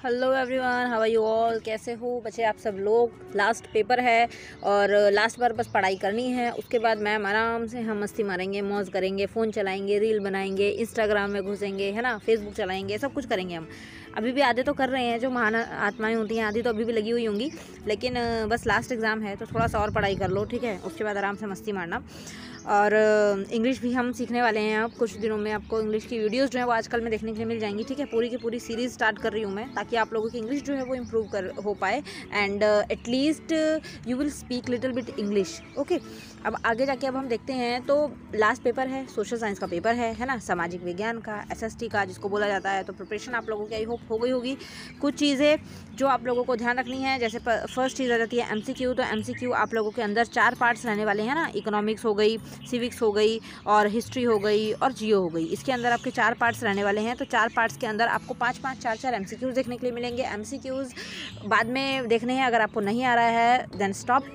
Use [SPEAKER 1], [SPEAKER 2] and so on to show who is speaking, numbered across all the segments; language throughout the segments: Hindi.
[SPEAKER 1] Hello everyone, how are you all. कैसे हो बच्चे आप सब लोग। लास्ट पेपर है और लास्ट बार बस पढ़ाई करनी है। उसके बाद मैम आराम से हम मस्ती मारेंगे, मौज करेंगे, फ़ोन चलाएंगे, रील बनाएंगे, इंस्टाग्राम में घुसेंगे, है ना, फेसबुक चलाएंगे, सब कुछ करेंगे हम। अभी भी आधे तो कर रहे हैं, जो महान आत्माएं होती हैं आधी तो अभी भी लगी हुई होंगी, लेकिन बस लास्ट एग्ज़ाम है तो थोड़ा सा और पढ़ाई कर लो, ठीक है। उसके बाद आराम से मस्ती मारना। और इंग्लिश भी हम सीखने वाले हैं। अब कुछ दिनों में आपको इंग्लिश की वीडियोस जो है वो आजकल में देखने के लिए मिल जाएंगी, ठीक है। पूरी की पूरी सीरीज़ स्टार्ट कर रही हूँ मैं, ताकि आप लोगों की इंग्लिश जो है वो इम्प्रूव कर हो पाए and at least you will speak little bit English, okay. अब आगे जाके अब हम देखते हैं, तो लास्ट पेपर है, सोशल साइंस का पेपर है ना, सामाजिक विज्ञान का, SST का जिसको बोला जाता है। तो प्रिपरेशन आप लोगों की आई होप हो गई होगी। कुछ चीज़ें जो आप लोगों को ध्यान रखनी है, जैसे फर्स्ट चीज़ आ जाती है MCQ। तो MCQ आप लोगों के अंदर 4 पार्ट्स रहने वाले हैं ना, इकोनॉमिक्स हो गई, सिविक्स हो गई और हिस्ट्री हो गई और जियो हो गई। इसके अंदर आपके 4 पार्ट्स रहने वाले हैं। तो 4 पार्ट्स के अंदर आपको 5-5, 4-4 MCQs देखने के लिए मिलेंगे। MCQs बाद में देखने हैं, अगर आपको नहीं आ रहा है देन स्टॉप।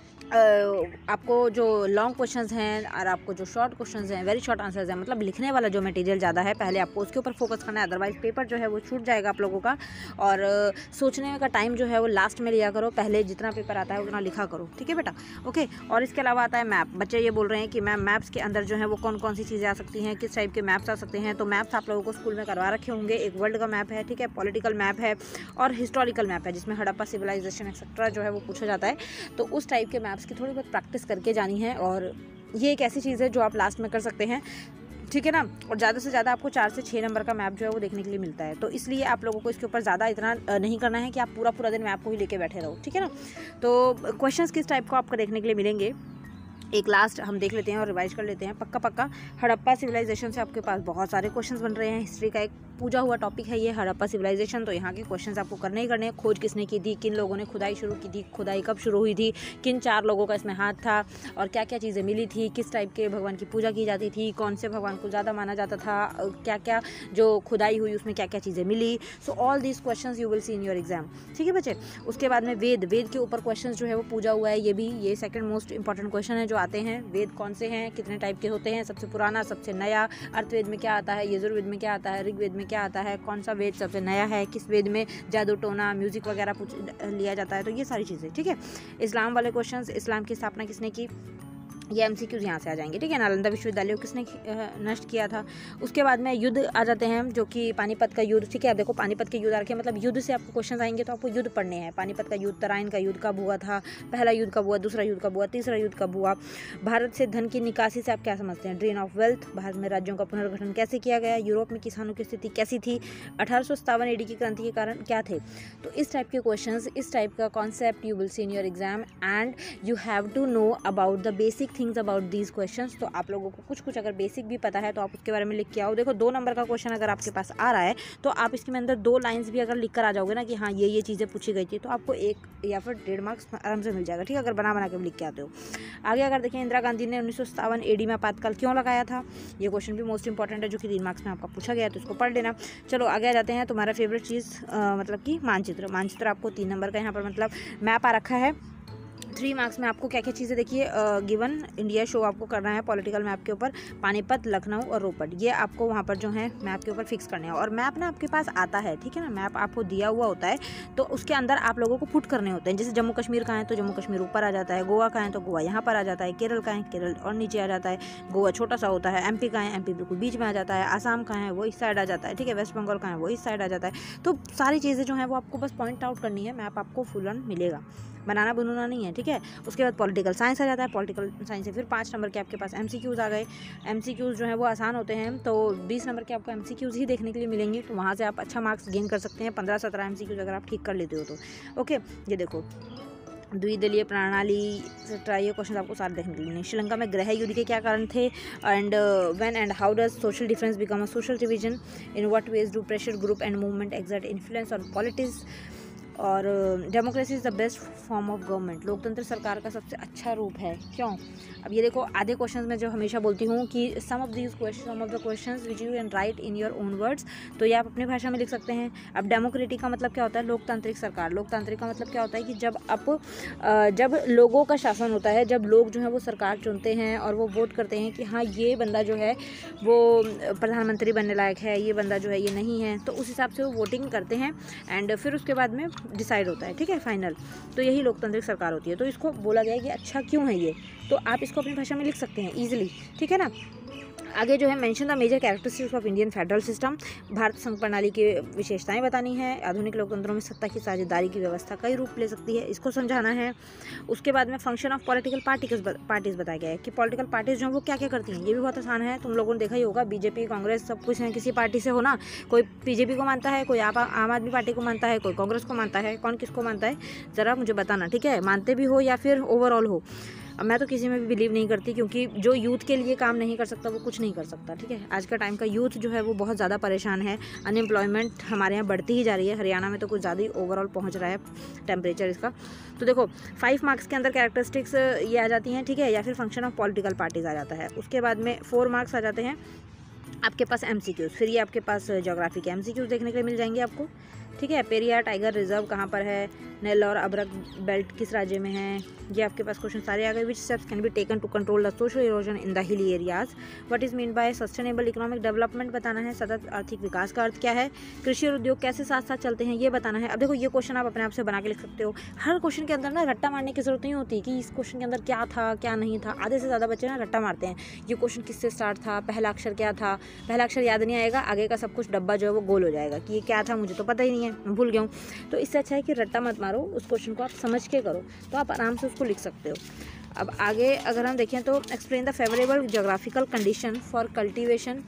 [SPEAKER 1] आपको जो लॉन्ग क्वेश्चंस हैं और आपको जो शॉर्ट क्वेश्चंस हैं, वेरी शॉर्ट आंसर्स हैं, मतलब लिखने वाला जो मटेरियल ज़्यादा है, पहले आपको उसके ऊपर फोकस करना है, अदरवाइज पेपर जो है वो छूट जाएगा आप लोगों का। और सोचने का टाइम जो है वो लास्ट में लिया करो, पहले जितना पेपर आता है उतना लिखा करो, ठीक है बेटा, ओके। और इसके अलावा आता है मैप। बच्चे ये बोल रहे हैं कि मैम मैप्स के अंदर जो है वो कौन कौन सी चीज़ें आ सकती हैं, किस टाइप के मैप्स आ सकते हैं। तो मैप्स आप लोगों को स्कूल में करवा रखे होंगे। एक वर्ल्ड का मैप है, ठीक है, पॉलिटिकल मैप है और हिस्टोरिकल मैप है, जिसमें हड़प्पा सिविलाइजेशन एक्सेट्रा जो है वो पूछा जाता है। तो उस टाइप के मैप्स की थोड़ी बहुत प्रैक्टिस करके जानी है, और ये एक ऐसी चीज़ है जो आप लास्ट में कर सकते हैं, ठीक है ना। और ज़्यादा से ज़्यादा आपको 4 से 6 नंबर का मैप जो है वो देखने के लिए मिलता है। तो इसलिए आप लोगों को इसके ऊपर ज़्यादा इतना नहीं करना है कि आप पूरा पूरा दिन मैप को ही लेके बैठे रहो, ठीक है ना। तो क्वेश्चंस किस टाइप को आपको देखने के लिए मिलेंगे, एक लास्ट हम देख लेते हैं और रिवाइज कर लेते हैं पक्का। हड़प्पा सिविलाइजेशन से आपके पास बहुत सारे क्वेश्चंस बन रहे हैं। हिस्ट्री का एक पूजा हुआ टॉपिक है ये हड़प्पा सिविलाइजेशन। तो यहाँ के क्वेश्चंस आपको करने ही करने हैं। खोज किसने की थी, किन लोगों ने खुदाई शुरू की थी, खुदाई कब शुरू हुई थी, किन 4 लोगों का इसमें हाथ था, और क्या क्या चीज़ें मिली थी, किस टाइप के भगवान की पूजा की जाती थी, कौन से भगवान को ज़्यादा माना जाता था, क्या क्या जो खुदाई हुई उसमें क्या क्या चीज़ें मिली। So all these questions you will see in your exam, ठीक है बच्चे। उसके बाद में वेद के ऊपर क्वेश्चन जो है वो पूजा हुआ है। ये सेकंड मोस्ट इंपॉर्टेंट क्वेश्चन है जो आते हैं। वेद कौन से हैं, कितने टाइप के होते हैं, सबसे पुराना, सबसे नया, अर्थवेद में क्या आता है, यजुर्वेद में क्या आता है, ऋग्वेद में क्या आता है, कौन सा वेद सबसे नया है, किस वेद में जादू टोना म्यूजिक वगैरह लिया जाता है। तो ये सारी चीज़ें, ठीक है। इस्लाम वाले क्वेश्चंस, इस्लाम की स्थापना किसने की, ये MCQs यहाँ से आ जाएंगे, ठीक है। नालंदा विश्वविद्यालय को किसने नष्ट किया था। उसके बाद में युद्ध आ जाते हैं, जो कि पानीपत का युद्ध, ठीक है। अब देखो पानीपत के युद्ध आ रखे, मतलब युद्ध से आपको क्वेश्चन आएंगे तो आपको युद्ध पढ़ने हैं। पानीपत का युद्ध, तराइन का युद्ध कब हुआ था, पहला युद्ध कब हुआ, दूसरा युद्ध कब हुआ, तीसरा युद्ध कब हुआ। भारत से धन की निकासी से आप क्या समझते हैं, ड्रेन ऑफ वेल्थ। भारत में राज्यों का पुनर्गठन कैसे किया गया, यूरोप में किसानों की स्थिति कैसी थी, 1857 AD की क्रांति के कारण क्या थे। तो इस टाइप के क्वेश्चन, इस टाइप का concept you will see in your exam and you have to know about the basic things about these questions. तो आप लोगों को कुछ अगर बेसिक भी पता है तो आप उसके बारे में लिख के आओ। देखो 2 नंबर का क्वेश्चन अगर आपके पास आ रहा है तो आप इसके अंदर 2 लाइंस भी अगर लिख कर आ जाओगे ना कि हाँ ये चीज़ें पूछी गई थी, तो आपको 1 या फिर 1.5 मार्क्स आराम से मिल जाएगा, ठीक है, अगर बना के लिख के आते हो। आगे अगर देखें, इंदिरा गांधी ने 1957 AD में आपातकाल क्यों लगाया था, ये क्वेश्चन भी मोस्ट इंपॉर्टेंट है, जो कि 3 मार्क्स में आपका पूछा गया है, तो इसको पढ़ लेना। चलो आगे आ जाते हैं। तुम्हारा फेवरेट चीज़ मतलब कि मानचित्र आपको 3 नंबर का यहाँ पर मतलब मैप आ रखा है। 3 मार्क्स में आपको क्या क्या चीज़ें देखिए गिवन इंडिया शो आपको करना है पॉलिटिकल मैप के ऊपर, पानीपत, लखनऊ और रोपड़, ये आपको वहाँ पर जो है मैप के ऊपर फिक्स करने हैं। और मैप ना आपके पास आता है, ठीक है ना, मैप आपको दिया हुआ होता है, तो उसके अंदर आप लोगों को पुट करने होते हैं। जैसे जम्मू कश्मीर का है तो जम्मू कश्मीर ऊपर आ जाता है, गोवा का है तो गोवा यहाँ पर आ जाता है, केरल का है केरल और नीचे आ जाता है, गोवा छोटा सा होता है, MP का है MP बिल्कुल बीच में आ जाता है, आसाम का है वो इस साइड आ जाता है, ठीक है, वेस्ट बंगाल का है वो इस साइड आ जाता है। तो सारी चीज़ें जो हैं वो आपको बस पॉइंट आउट करनी है, मैप आपको फुल ऑन मिलेगा, बनाना बुनना नहीं है, ठीक है। उसके बाद पॉलिटिकल साइंस आ जाता है, पॉलिटिकल साइंस से फिर 5 नंबर के आपके पास MCQs आ गए। MCQs जो है वो आसान होते हैं, तो 20 नंबर के आपको MCQs ही देखने के लिए मिलेंगे, तो वहाँ से आप अच्छा मार्क्स गेन कर सकते हैं। 15-17 MCQs अगर आप ठीक कर लेते हो तो ओके। ये देखो द्विदलीय प्रणाली से ये क्वेश्चन आपको सारे देखने के लिए। श्रीलंका में गृह युद्ध के क्या कारण थे, and when and how does social difference become a social division, in what ways do pressure group and movement exert influence on politics. और democracy is the best form of government, लोकतंत्र सरकार का सबसे अच्छा रूप है। क्यों? अब ये देखो, आधे क्वेश्चंस में जो हमेशा बोलती हूँ कि some of the questions which you can write in your own words, तो ये आप अपनी भाषा में लिख सकते हैं। अब डेमोक्रेटिक का मतलब क्या होता है? लोकतांत्रिक सरकार। लोकतांत्रिक का मतलब क्या होता है कि जब लोगों का शासन होता है, जब लोग जो है वो सरकार चुनते हैं और वो वोट करते हैं कि हाँ ये बंदा जो है वो प्रधानमंत्री बनने लायक है, ये बंदा जो है ये नहीं है, तो उस हिसाब से वो वोटिंग करते हैं एंड फिर उसके बाद में डिसाइड होता है, ठीक है, फाइनल। तो यही लोकतांत्रिक सरकार होती है। तो इसको बोला गया है कि अच्छा क्यों है ये, तो आप इसको अपनी भाषा में लिख सकते हैं ईजिली, ठीक है ना। आगे जो है mention the major characteristics of Indian federal system, Bharat संघ प्रणाली की विशेषताएं बतानी है। आधुनिक लोकतंत्रों में सत्ता की साझेदारी की व्यवस्था कई रूप ले सकती है, इसको समझाना है। उसके बाद में फंक्शन ऑफ पॉलिटिकल पार्टीज बताया गया है कि पॉलिटिकल पार्टीज जो है वो क्या क्या करती हैं। ये भी बहुत आसान है, तुम लोगों ने देखा ही होगा, बीजेपी कांग्रेस सब कुछ है किसी पार्टी से हो ना। कोई बीजेपी को मानता है, कोई आम आदमी पार्टी को मानता है, कोई कांग्रेस को मानता है, कौन किसको मानता है ज़रा मुझे बताना, ठीक है, मानते भी हो या फिर ओवरऑल हो। अब मैं तो किसी में भी बिलीव नहीं करती, क्योंकि जो यूथ के लिए काम नहीं कर सकता वो कुछ नहीं कर सकता, ठीक है। आज का टाइम का यूथ जो है वो बहुत ज़्यादा परेशान है, अनएम्प्लॉयमेंट हमारे यहाँ बढ़ती ही जा रही है, हरियाणा में तो कुछ ज़्यादा ही ओवरऑल पहुँच रहा है टेम्परेचर इसका। तो देखो 5 मार्क्स के अंदर कैरेक्टरिस्टिक्स ये आ जाती हैं, ठीक है, या फिर फंक्शन ऑफ पॉलिटिकल पार्टीज आ जाता है। उसके बाद में 4 मार्क्स आ जाते हैं आपके पास MCQs, फिर ये आपके पास ज्योग्राफी के MCQs देखने के लिए मिल जाएंगे आपको, ठीक है। पेरियार टाइगर रिजर्व कहाँ पर है, नेल्लौर अब्रक बेल्ट किस राज्य में है, ये आपके पास क्वेश्चन सारे आ गए। Which steps can be taken to control the social erosion in the hilly areas, what is mean by sustainable economic development बताना है। सतत आर्थिक विकास का अर्थ क्या है, कृषि और उद्योग कैसे साथ साथ चलते हैं ये बताना है। अब देखो ये क्वेश्चन आप अपने आप से बना के लिख सकते हो। हर क्वेश्चन के अंदर ना रट्टा मारने की जरूरत नहीं होती कि इस क्वेश्चन के अंदर क्या था क्या नहीं था। आधे से ज़्यादा बच्चे ना रट्टा मारते हैं, ये क्वेश्चन किससे स्टार्ट था, पहला अक्षर क्या था, पहला अक्षर याद नहीं आएगा, आगे का सब कुछ डब्बा जो है वो गोल हो जाएगा कि ये क्या था मुझे तो पता ही नहीं है, मैं भूल गया हूँ। तो इससे अच्छा है कि रट्टा मत मारो, उस क्वेश्चन को आप समझ के करो, तो आप आराम से उसको लिख सकते हो। अब आगे अगर हम देखें तो explain the favourable geographical condition for cultivation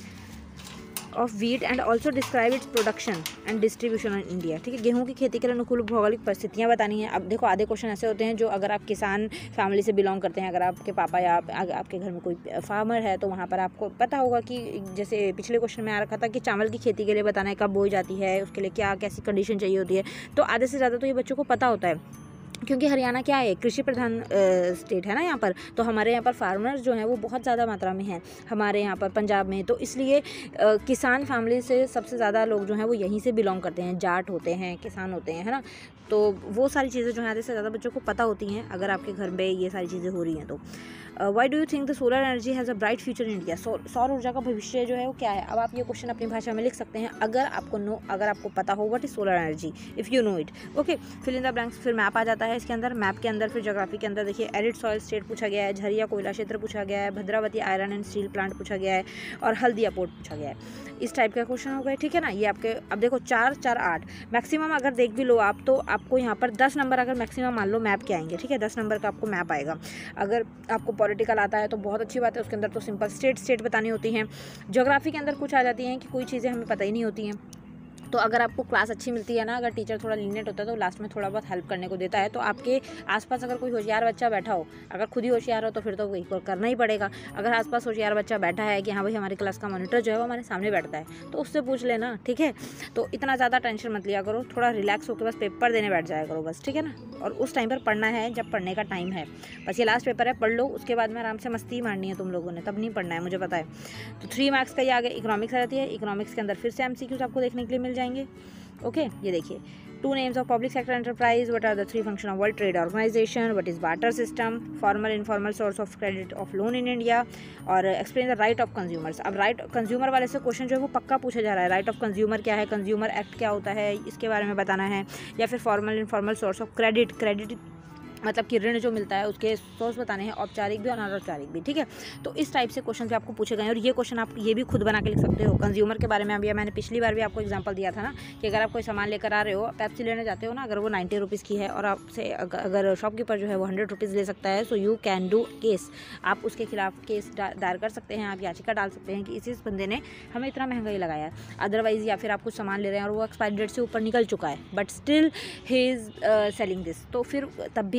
[SPEAKER 1] of wheat and also describe its production and distribution in India, ठीक है। गेहूं की खेती के लिए अनुकूल भौगोलिक परिस्थितियां बतानी है। अब देखो आधे क्वेश्चन ऐसे होते हैं जो अगर आप किसान फैमिली से बिलोंग करते हैं, अगर आपके पापा या आपके घर में कोई फार्मर है तो वहाँ पर आपको पता होगा कि जैसे पिछले क्वेश्चन में आ रखा था कि चावल की खेती के लिए बताना है कब बोई जाती है, उसके लिए क्या कैसी कंडीशन चाहिए होती है। तो आधे से ज़्यादा तो ये बच्चों को पता होता है, क्योंकि हरियाणा क्या है, कृषि प्रधान स्टेट है ना यहाँ पर। तो हमारे यहाँ पर फार्मर्स जो हैं वो बहुत ज़्यादा मात्रा में हैं हमारे यहाँ पर पंजाब में, तो इसलिए किसान फैमिली से सबसे ज़्यादा लोग जो हैं वो यहीं से बिलोंग करते हैं, जाट होते हैं, किसान होते हैं, है ना। तो वो सारी चीज़ें जो हैं आधे से ज़्यादा बच्चों को पता होती हैं अगर आपके घर में ये सारी चीज़ें हो रही हैं तो। Why do you think the solar energy has a bright future in India, सौर ऊर्जा का भविष्य जो है वो क्या है। अब आप ये क्वेश्चन अपनी भाषा में लिख सकते हैं अगर आपको पता हो what is solar energy, if you know it, okay. Fill in the blanks, फिर मैप आ जाता है इसके अंदर। मैप के अंदर फिर ज्योग्राफी के अंदर देखिए एरिड सॉइल स्टेट पूछा गया है, झरिया कोयला क्षेत्र पूछा गया है, Bhadravati iron and steel plant पूछा गया है, और हल्दिया पोर्ट पूछा गया है। इस टाइप का क्वेश्चन हो गए, ठीक है ना। ये आपके अब देखो 4, 4, 8 मैक्सिमम अगर देख भी लो आप तो आपको यहाँ पर 10 नंबर अगर मैक्सिमम मान लो मैप के आएंगे, ठीक है, 10 नंबर का आपको मैप आएगा। अगर आपको पॉलिटिकल आता है तो बहुत अच्छी बात है, उसके अंदर तो सिंपल स्टेट बतानी होती हैं। ज्योग्राफी के अंदर कुछ आ जाती हैं कि कोई चीज़ें हमें पता ही नहीं होती हैं। तो अगर आपको क्लास अच्छी मिलती है ना, अगर टीचर थोड़ा लीनियंट होता है तो लास्ट में थोड़ा बहुत हेल्प करने को देता है। तो आपके आसपास अगर कोई होशियार बच्चा बैठा हो, अगर खुद ही होशियार हो तो फिर तो वही करना ही पड़ेगा। अगर आसपास होशियार बच्चा बैठा है कि हाँ भाई हमारी क्लास का मॉनिटर जो है वो हमारे सामने बैठता है तो उससे पूछ लेना, ठीक है। तो इतना ज़्यादा टेंशन मत लिया करो, थोड़ा रिलैक्स होकर बस पेपर देने बैठ जाया करो बस, ठीक है ना। और उस टाइम पर पढ़ना है जब पढ़ने का टाइम है, बस ये लास्ट पेपर है, पढ़ लो, उसके बाद में आराम से मस्ती मारनी है तुम लोगों ने, तब नहीं पढ़ना है, मुझे पता है। तो 3 मार्क्स का ये आगे इकोनॉमिक्स आ जाती है। इकोनॉमिक्स के अंदर फिर से MCQs आपको देखने के लिए मिल जाएंगे, ओके। ये देखिए 2 names of public sector enterprise, what are the 3 functions of World Trade Organization, what is barter system, formal informal source of credit of loan in India, और explain the right of consumers। अब राइट कंज्यूमर वाले से क्वेश्चन जो है वो पक्का पूछा जा रहा है, राइट ऑफ कंज्यूमर क्या है, कंज्यूमर एक्ट क्या होता है, इसके बारे में बताना है। या फिर formal informal source of credit मतलब कि ऋण जो मिलता है उसके सोर्स बताने हैं, औपचारिक भी और अनौपचारिक भी, ठीक है। तो इस टाइप से क्वेश्चन भी आपको पूछे गए हैं और ये क्वेश्चन आप ये भी खुद बना के लिख सकते हो। कंज्यूमर के बारे में अभी मैंने पिछली बार भी आपको एग्जांपल दिया था ना कि अगर आप कोई सामान लेकर आ रहे हो, पेप्सी लेने जाते हो ना, अगर वो 90 रुपीज़ की है और आपसे अगर शॉपकीपर जो है वो 100 रुपीज़ ले सकता है, so you can do case, आप उसके खिलाफ केस दायर कर सकते हैं, आप याचिका डाल सकते हैं कि इस बंदे ने हमें इतना महंगा ही लगाया है। अदरवाइज़ या फिर आप कुछ सामान ले रहे हैं और वो एक्सपायरी डेट से ऊपर निकल चुका है but still he is selling this, तो फिर तब भी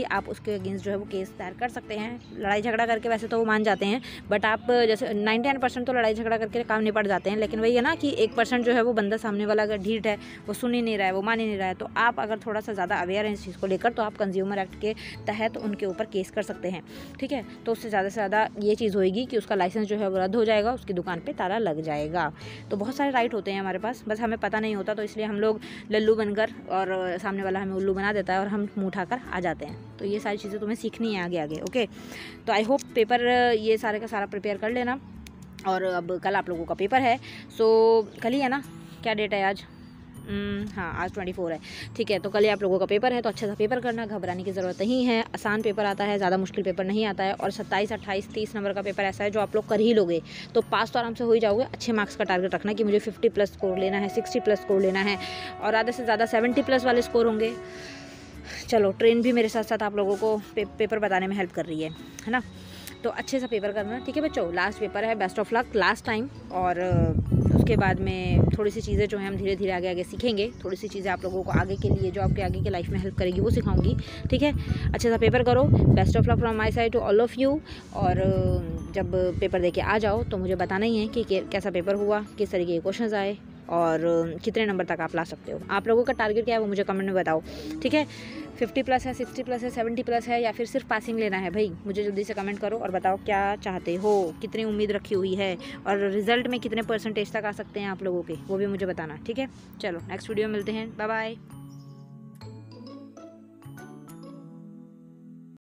[SPEAKER 1] आप उसके अगेंस्ट जो है वो केस दायर कर सकते हैं। लड़ाई झगड़ा करके वैसे तो वो मान जाते हैं, बट आप जैसे 99% तो लड़ाई झगड़ा करके काम निपट जाते हैं, लेकिन वही है ना कि 1% जो है वो बंदा सामने वाला अगर ढीठ है, वो सुन ही नहीं रहा है, वो मान ही नहीं रहा है, तो आप अगर थोड़ा सा ज़्यादा अवेयर हैं इस चीज़ को लेकर तो आप कंज्यूमर एक्ट के तहत उनके ऊपर केस कर सकते हैं। ठीक है, तो उससे ज़्यादा से ज़्यादा ये चीज़ होएगी कि उसका लाइसेंस जो है वो रद्द हो जाएगा, उसकी दुकान पे ताला लग जाएगा। तो बहुत सारे राइट होते हैं हमारे पास, बस हमें पता नहीं होता, तो इसलिए हम लोग लल्लू बनकर और सामने वाला हमें उल्लू बना देता है और हम मुँह उठाकर आ जाते हैं। तो ये सारी चीज़ें तुम्हें सीखनी है आगे आगे। ओके, तो आई होप पेपर ये सारे का सारा प्रिपेयर कर लेना। और अब कल आप लोगों का पेपर है, सो कल ही है ना, क्या डेट है आज? हाँ, आज 24 है। ठीक है, तो कल ही आप लोगों का पेपर है, तो अच्छे सा पेपर करना, घबराने की ज़रूरत नहीं है। आसान पेपर आता है, ज़्यादा मुश्किल पेपर नहीं आता है। और 27, 28, 30 नंबर का पेपर ऐसा है जो आप लोग कर ही लोगे, तो पास तो आराम से हो ही जाओगे। अच्छे मार्क्स का टारगेट रखना कि मुझे 50+ स्कोर लेना है, 60+ स्कोर लेना है, और आधे से ज़्यादा 70+ वाले स्कोर होंगे। चलो, ट्रेन भी मेरे साथ साथ आप लोगों को पेपर बताने में हेल्प कर रही है ना। तो अच्छे सा पेपर करना, ठीक है बच्चों। लास्ट पेपर है, best of luck last time. और उसके बाद में थोड़ी सी चीज़ें जो हैं हम धीरे धीरे आगे आगे सीखेंगे। थोड़ी सी चीज़ें आप लोगों को आगे के लिए, जो आपके आगे के लाइफ में हेल्प करेगी, वो सिखाऊंगी। ठीक है, अच्छे सा पेपर करो। Best of luck from my side to all of you. और जब पेपर दे के आ जाओ तो मुझे बताना ही है कि कैसा पेपर हुआ, किस तरीके के क्वेश्चंस आए और कितने नंबर तक आप ला सकते हो। आप लोगों का टारगेट क्या है वो मुझे कमेंट में बताओ। ठीक है, 50+ है, 60+ है, 70+ है, या फिर सिर्फ पासिंग लेना है भाई, मुझे जल्दी से कमेंट करो और बताओ क्या चाहते हो, कितनी उम्मीद रखी हुई है, और रिजल्ट में कितने % तक आ सकते हैं आप लोगों के, वो भी मुझे बताना। ठीक है, चलो नेक्स्ट वीडियो में मिलते हैं, बाय बाय।